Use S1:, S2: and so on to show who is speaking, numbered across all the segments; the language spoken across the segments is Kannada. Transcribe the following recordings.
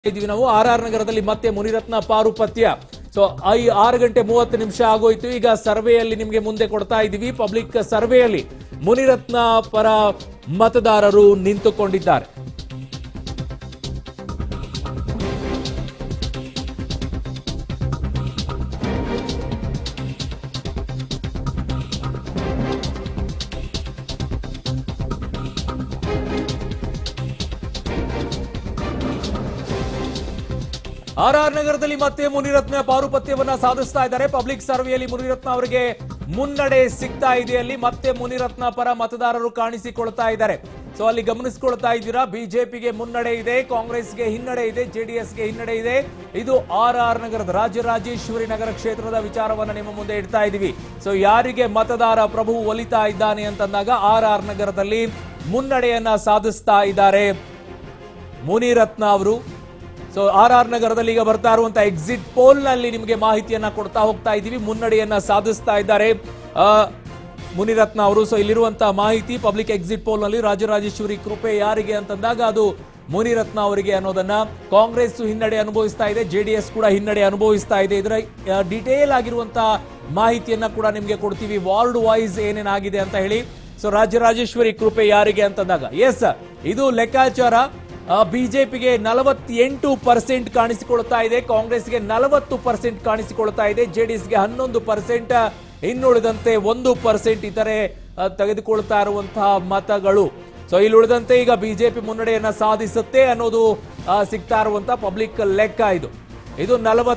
S1: ಇದೀವಿ ನಾವು ಆರ್ ನಗರದಲ್ಲಿ ಮತ್ತೆ ಮುನಿರತ್ನ ಪಾರುಪತ್ಯ. ಸೊ 6:30 ಆಗೋಯ್ತು. ಈಗ ಸರ್ವೆಯಲ್ಲಿ ನಿಮಗೆ ಮುಂದೆ ಕೊಡ್ತಾ ಇದ್ದೀವಿ. ಪಬ್ಲಿಕ್ ಸರ್ವೆಯಲ್ಲಿ ಮುನಿರತ್ನ ಪರ ಮತದಾರರು ನಿಂತುಕೊಂಡಿದ್ದಾರೆ. ಆರ್ ನಗರದಲ್ಲಿ ಮತ್ತೆ ಮುನಿರತ್ನ ಪಾರುಪತ್ಯವನ್ನ ಸಾಧಿಸ್ತಾ ಇದ್ದಾರೆ. ಪಬ್ಲಿಕ್ ಸರ್ವೆಯಲ್ಲಿ ಮುನಿರತ್ನ ಅವರಿಗೆ ಮುನ್ನಡೆ ಸಿಗ್ತಾ ಇದೆ. ಅಲ್ಲಿ ಮತ್ತೆ ಮುನಿರತ್ನ ಪರ ಮತದಾರರು ಕಾಣಿಸಿಕೊಳ್ತಾ ಇದ್ದಾರೆ. ಸೊ ಅಲ್ಲಿ ಗಮನಿಸಿಕೊಳ್ತಾ ಇದ್ದೀರಾ, ಬಿಜೆಪಿಗೆ ಮುನ್ನಡೆ ಇದೆ, ಕಾಂಗ್ರೆಸ್ಗೆ ಹಿನ್ನಡೆ ಇದೆ, ಜೆಡಿಎಸ್ಗೆ ಹಿನ್ನಡೆ ಇದೆ. ಇದು ಆರ್ ನಗರದ ರಾಜರಾಜೇಶ್ವರಿ ನಗರ ಕ್ಷೇತ್ರದ ವಿಚಾರವನ್ನ ನಿಮ್ಮ ಮುಂದೆ ಇಡ್ತಾ ಇದೀವಿ. ಸೊ ಯಾರಿಗೆ ಮತದಾರ ಪ್ರಭು ಒಲಿತಾ ಇದ್ದಾನೆ ಅಂತಂದಾಗ ಆರ್ ನಗರದಲ್ಲಿ ಮುನ್ನಡೆಯನ್ನ ಸಾಧಿಸ್ತಾ ಇದ್ದಾರೆ ಮುನಿರತ್ನ ಅವರು. ಸೊ ಆರ್ ನಗರದಲ್ಲಿ ಈಗ ಬರ್ತಾ ಇರುವಂತಹ ಎಕ್ಸಿಟ್ ಪೋಲ್ ನಲ್ಲಿ ನಿಮಗೆ ಮಾಹಿತಿಯನ್ನ ಕೊಡ್ತಾ ಹೋಗ್ತಾ ಇದ್ದೀವಿ. ಮುನ್ನಡೆಯನ್ನ ಸಾಧಿಸ್ತಾ ಇದ್ದಾರೆ ಮುನಿರತ್ನ ಅವರು. ಸೊ ಇಲ್ಲಿರುವಂತಹ ಮಾಹಿತಿ ಪಬ್ಲಿಕ್ ಎಕ್ಸಿಟ್ ಪೋಲ್ ನಲ್ಲಿ ರಾಜರಾಜೇಶ್ವರಿ ಕೃಪೆ ಯಾರಿಗೆ ಅಂತಂದಾಗ ಅದು ಮುನಿರತ್ನ ಅವರಿಗೆ ಅನ್ನೋದನ್ನ, ಕಾಂಗ್ರೆಸ್ ಹಿನ್ನಡೆ ಅನುಭವಿಸ್ತಾ ಇದೆ, ಜೆಡಿಎಸ್ ಕೂಡ ಹಿನ್ನಡೆ ಅನುಭವಿಸ್ತಾ ಇದೆ. ಇದರ ಡಿಟೇಲ್ ಆಗಿರುವಂತಹ ಮಾಹಿತಿಯನ್ನ ಕೂಡ ನಿಮಗೆ ಕೊಡ್ತೀವಿ, ವಾರ್ಡ್ ವೈಸ್ ಏನೇನಾಗಿದೆ ಅಂತ ಹೇಳಿ. ಸೊ ರಾಜರಾಜೇಶ್ವರಿ ಕೃಪೆ ಯಾರಿಗೆ ಅಂತಂದಾಗ ಎಸ್ ಇದು ಲೆಕ್ಕಾಚಾರ. ಬಿಜೆಪಿಗೆ 48% ಕಾಣಿಸಿಕೊಳ್ತಾ ಇದೆ, ಕಾಂಗ್ರೆಸ್ಗೆ 40% ಕಾಣಿಸಿಕೊಳ್ತಾ ಇದೆ, ಜೆಡಿಎಸ್ಗೆ 11%, ಇನ್ನುಳಿದಂತೆ 1% ಇತರೆ ತೆಗೆದುಕೊಳ್ತಾ ಇರುವಂತಹ ಮತಗಳು. ಸೊ ಇಲ್ಲಿ ಉಳಿದಂತೆ ಈಗ ಬಿಜೆಪಿ ಮುನ್ನಡೆಯನ್ನ ಸಾಧಿಸುತ್ತೆ ಅನ್ನೋದು ಸಿಗ್ತಾ ಇರುವಂತಹ ಪಬ್ಲಿಕ್ ಲೆಕ್ಕ. ಇದು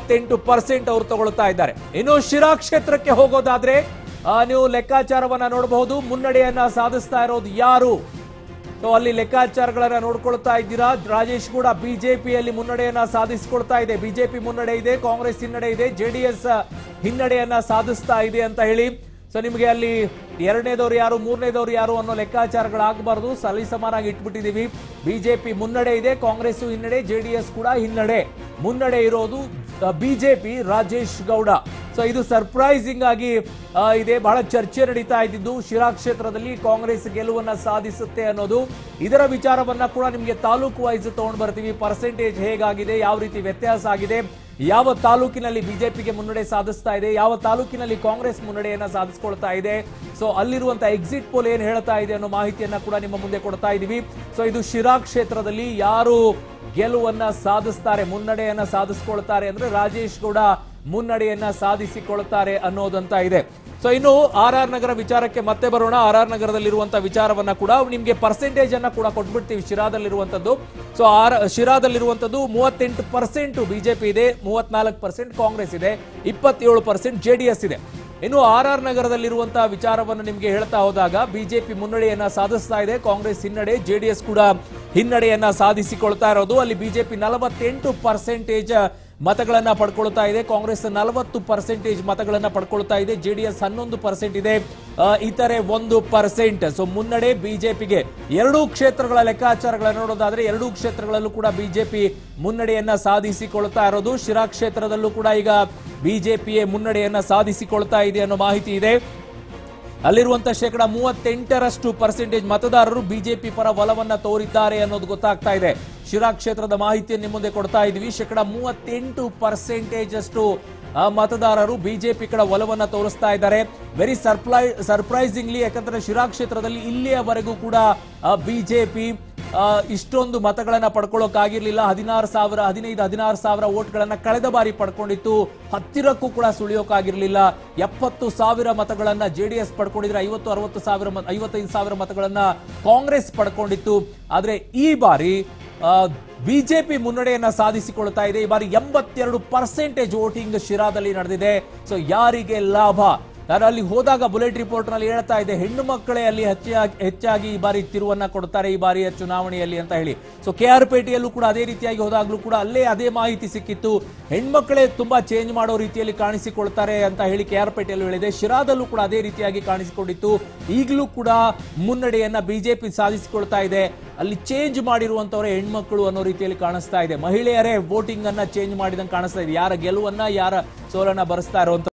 S1: 48% ಅವರು ತಗೊಳ್ತಾ ಇದ್ದಾರೆ. ಇನ್ನು ಶಿರಾ ಕ್ಷೇತ್ರಕ್ಕೆ ಹೋಗೋದಾದ್ರೆ ನೀವು ಲೆಕ್ಕಾಚಾರವನ್ನ ನೋಡಬಹುದು. ಮುನ್ನಡೆಯನ್ನ ಸಾಧಿಸ್ತಾ ಇರೋದು ಯಾರು? ಸೊ ಅಲ್ಲಿ ಲೆಕ್ಕಾಚಾರಗಳನ್ನ ನೋಡ್ಕೊಳ್ತಾ ಇದ್ದೀರಾ. ರಾಜೇಶ್ ಕೂಡ ಬಿಜೆಪಿಯಲ್ಲಿ ಮುನ್ನಡೆಯನ್ನ ಸಾಧಿಸಿಕೊಳ್ತಾ ಇದೆ. ಬಿಜೆಪಿ ಮುನ್ನಡೆ ಇದೆ, ಕಾಂಗ್ರೆಸ್ ಹಿನ್ನಡೆ ಇದೆ, ಜೆಡಿಎಸ್ ಹಿನ್ನಡೆಯನ್ನ ಸಾಧಿಸ್ತಾ ಇದೆ ಅಂತ ಹೇಳಿ. ಸೊ ನಿಮಗೆ ಅಲ್ಲಿ ಎರಡನೇದವ್ರು ಯಾರು, ಮೂರನೇದವ್ರು ಯಾರು ಅನ್ನೋ ಲೆಕ್ಕಾಚಾರಗಳಾಗಬಾರ್ದು, ಸಮಾನಾಗಿ ಇಟ್ಬಿಟ್ಟಿದೀವಿ. ಬಿಜೆಪಿ ಮುನ್ನಡೆ ಇದೆ, ಕಾಂಗ್ರೆಸ್ ಹಿನ್ನಡೆ, ಜೆಡಿಎಸ್ ಕೂಡ ಹಿನ್ನಡೆ. ಮುನ್ನಡೆ ಇರೋದು ಬಿಜೆಪಿ, ರಾಜೇಶ್ ಗೌಡ. ಸೊ ಇದು ಸರ್ಪ್ರೈಸಿಂಗ್ ಆಗಿ ಇದೆ. ಬಹಳ ಚರ್ಚೆ ನಡೀತಾ ಇದ್ದಿದ್ದು ಶಿರಾ ಕ್ಷೇತ್ರದಲ್ಲಿ ಕಾಂಗ್ರೆಸ್ ಗೆಲುವನ್ನ ಸಾಧಿಸುತ್ತೆ ಅನ್ನೋದು. ಇದರ ವಿಚಾರವನ್ನ ಕೂಡ ನಿಮಗೆ ತಾಲೂಕು ವೈಸ್ ತಗೊಂಡು ಬರ್ತೀವಿ. ಪರ್ಸೆಂಟೇಜ್ ಹೇಗಾಗಿದೆ, ಯಾವ ರೀತಿ ವ್ಯತ್ಯಾಸ ಆಗಿದೆ, ಯಾವ ತಾಲೂಕಿನಲ್ಲಿ ಬಿಜೆಪಿಗೆ ಮುನ್ನಡೆ ಸಾಧಿಸ್ತಾ ಇದೆ, ಯಾವ ತಾಲೂಕಿನಲ್ಲಿ ಕಾಂಗ್ರೆಸ್ ಮುನ್ನಡೆಯನ್ನ ಸಾಧಿಸಿಕೊಳ್ತಾ ಇದೆ. ಸೊ ಅಲ್ಲಿರುವಂತಹ ಎಕ್ಸಿಟ್ ಪೋಲ್ ಏನ್ ಹೇಳ್ತಾ ಇದೆ ಅನ್ನೋ ಮಾಹಿತಿಯನ್ನ ಕೂಡ ನಿಮ್ಮ ಮುಂದೆ ಕೊಡ್ತಾ ಇದೀವಿ. ಸೊ ಇದು ಶಿರಾ ಕ್ಷೇತ್ರದಲ್ಲಿ ಯಾರು ಗೆಲುವನ್ನ ಸಾಧಿಸ್ತಾರೆ, ಮುನ್ನಡೆಯನ್ನ ಸಾಧಿಸಿಕೊಳ್ತಾರೆ ಅಂದ್ರೆ ರಾಜೇಶ್ ಗೌಡ ಮುನ್ನಡೆಯನ್ನ ಸಾಧಿಸಿಕೊಳ್ತಾರೆ ಅನ್ನೋದಂತ ಇದೆ. ಸೊ ಇನ್ನು ಆರ್ ನಗರ ವಿಚಾರಕ್ಕೆ ಮತ್ತೆ ಬರೋಣ. ಆರ್ ನಗರದಲ್ಲಿರುವಂತಹ ವಿಚಾರವನ್ನ ಕೂಡ ನಿಮ್ಗೆ ಪರ್ಸೆಂಟೇಜ್ ಅನ್ನ ಕೂಡ ಕೊಟ್ಬಿಡ್ತೀವಿ. ಶಿರಾದಲ್ಲಿರುವಂತದ್ದು, ಸೊ ಶಿರಾದಲ್ಲಿರುವಂತದ್ದು 38% ಬಿಜೆಪಿ ಇದೆ, 34% ಕಾಂಗ್ರೆಸ್ ಇದೆ, 27% ಜೆಡಿಎಸ್ ಇದೆ. ಇನ್ನು ಆರ್ ನಗರದಲ್ಲಿರುವಂತಹ ವಿಚಾರವನ್ನು ನಿಮ್ಗೆ ಹೇಳ್ತಾ ಹೋದಾಗ ಬಿಜೆಪಿ ಮುನ್ನಡೆಯನ್ನ ಸಾಧಿಸ್ತಾ ಇದೆ, ಕಾಂಗ್ರೆಸ್ ಹಿನ್ನಡೆ, ಜೆಡಿಎಸ್ ಕೂಡ ಹಿನ್ನಡೆಯನ್ನ ಸಾಧಿಸಿಕೊಳ್ತಾ ಇರೋದು. ಅಲ್ಲಿ ಬಿಜೆಪಿ 48% ಮತಗಳನ್ನ ಪಡ್ಕೊಳ್ತಾ ಇದೆ, ಕಾಂಗ್ರೆಸ್ 40% ಮತಗಳನ್ನ ಪಡ್ಕೊಳ್ತಾ ಇದೆ, ಜೆಡಿಎಸ್ 11% ಇದೆ, ಇತರೆ 1%. ಸೊ ಮುನ್ನಡೆ ಬಿಜೆಪಿಗೆ. ಎರಡೂ ಕ್ಷೇತ್ರಗಳ ಲೆಕ್ಕಾಚಾರಗಳನ್ನ ನೋಡೋದಾದ್ರೆ ಎರಡೂ ಕ್ಷೇತ್ರಗಳಲ್ಲೂ ಕೂಡ ಬಿಜೆಪಿ ಮುನ್ನಡೆಯನ್ನ ಸಾಧಿಸಿಕೊಳ್ತಾ ಇರೋದು. ಶಿರಾ ಕ್ಷೇತ್ರದಲ್ಲೂ ಕೂಡ ಈಗ ಬಿಜೆಪಿಯೇ ಮುನ್ನಡೆಯನ್ನ ಸಾಧಿಸಿಕೊಳ್ತಾ ಇದೆ ಅನ್ನೋ ಮಾಹಿತಿ ಇದೆ. ಅಲ್ಲಿರುವಂತಹ 38% ಮತದಾರರು ಬಿಜೆಪಿ ಪರ ಒಲವನ್ನ ತೋರಿದ್ದಾರೆ ಅನ್ನೋದು ಗೊತ್ತಾಗ್ತಾ ಇದೆ. ಶಿರಾ ಕ್ಷೇತ್ರದ ಮಾಹಿತಿಯನ್ನು ನಿಮ್ಮ ಮುಂದೆ ಕೊಡ್ತಾ ಇದೀವಿ. 38% ಅಷ್ಟು ಮತದಾರರು ಬಿಜೆಪಿ ಕಡೆ ಒಲವನ್ನ ತೋರಿಸ್ತಾ ಇದ್ದಾರೆ. ವೆರಿ ಸರ್ಪ್ರೈಸಿಂಗ್ಲಿ, ಯಾಕಂದ್ರೆ ಶಿರಾ ಕ್ಷೇತ್ರದಲ್ಲಿ ಇಲ್ಲಿಯವರೆಗೂ ಕೂಡ ಬಿಜೆಪಿ ಇಷ್ಟೊಂದು ಮತಗಳನ್ನ ಪಡ್ಕೊಳ್ಳೋಕಾಗಿರ್ಲಿಲ್ಲ. 16,000 ವೋಟ್ಗಳನ್ನ ಕಳೆದ ಬಾರಿ ಪಡ್ಕೊಂಡಿತ್ತು. ಹತ್ತಿರಕ್ಕೂ ಕೂಡ ಸುಳಿಯೋಕಾಗಿರ್ಲಿಲ್ಲ. 70,000 ಮತಗಳನ್ನ ಜೆಡಿಎಸ್ ಪಡ್ಕೊಂಡಿದ್ರೆ 55,000 ಮತಗಳನ್ನ ಕಾಂಗ್ರೆಸ್ ಪಡ್ಕೊಂಡಿತ್ತು. ಆದ್ರೆ ಈ ಬಾರಿ ಬಿಜೆಪಿ ಮುನ್ನಡೆಯನ್ನ ಸಾಧಿಸಿಕೊಳ್ತಾ ಇದೆ. ಈ ಬಾರಿ 82% ವೋಟಿಂಗ್ ಶಿರಾದಲ್ಲಿ ನಡೆದಿದೆ. ಸೊ ಯಾರಿಗೆ ಲಾಭ? ನಾನು ಅಲ್ಲಿ ಹೋದಾಗ ಬುಲೆಟ್ ರಿಪೋರ್ಟ್ ನಲ್ಲಿ ಹೇಳ್ತಾ ಇದೆ, ಹೆಣ್ಣು ಮಕ್ಕಳೇ ಅಲ್ಲಿ ಹೆಚ್ಚಾಗಿ ಈ ಬಾರಿ ತಿರುವನ್ನ ಕೊಡ್ತಾರೆ ಈ ಬಾರಿಯ ಚುನಾವಣೆಯಲ್ಲಿ ಅಂತ ಹೇಳಿ. ಸೊ KR ಪೇಟೆಯಲ್ಲೂ ಕೂಡ ಅದೇ ರೀತಿಯಾಗಿ ಹೋದಾಗ್ಲೂ ಕೂಡ ಅಲ್ಲೇ ಅದೇ ಮಾಹಿತಿ ಸಿಕ್ಕಿತ್ತು. ಹೆಣ್ಮಕ್ಳೇ ತುಂಬಾ ಚೇಂಜ್ ಮಾಡೋ ರೀತಿಯಲ್ಲಿ ಕಾಣಿಸಿಕೊಳ್ತಾರೆ ಅಂತ ಹೇಳಿ KR ಪೇಟೆಯಲ್ಲೂ ಹೇಳಿದೆ. ಶಿರಾದಲ್ಲೂ ಕೂಡ ಅದೇ ರೀತಿಯಾಗಿ ಕಾಣಿಸಿಕೊಂಡಿತ್ತು. ಈಗಲೂ ಕೂಡ ಮುನ್ನಡೆಯನ್ನ ಬಿಜೆಪಿ ಸಾಧಿಸಿಕೊಳ್ತಾ ಇದೆ. ಅಲ್ಲಿ ಚೇಂಜ್ ಮಾಡಿರುವಂತವರೇ ಹೆಣ್ಮಕ್ಳು ಅನ್ನೋ ರೀತಿಯಲ್ಲಿ ಕಾಣಿಸ್ತಾ ಇದೆ. ಮಹಿಳೆಯರೇ ವೋಟಿಂಗ್ ಅನ್ನ ಚೇಂಜ್ ಮಾಡಿದಂಗೆ ಕಾಣಿಸ್ತಾ ಇದೆ. ಯಾರ ಗೆಲುವನ್ನ ಯಾರ ಸೋಲನ್ನ ಬರೆಸ್ತಾ ಇರುವಂತ